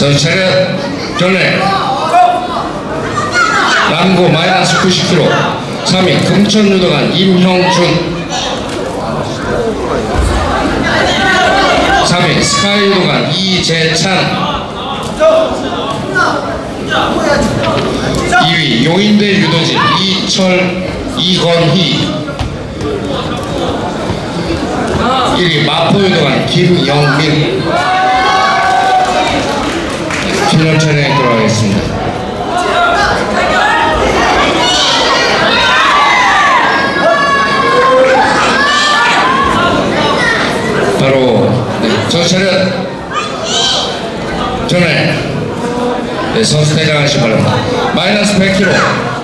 차렷 전에 남구 마이너스 90kg 3위 금천유도관 임형준 3위 스카이유도관 이재찬 2위 용인대 유도진 이건희 1위 마포유도관 김영민 필름 촬영에 들어가겠습니다. 바로 정차렷 전에 선수 퇴장하시기 바랍니다. 마이너스 100kg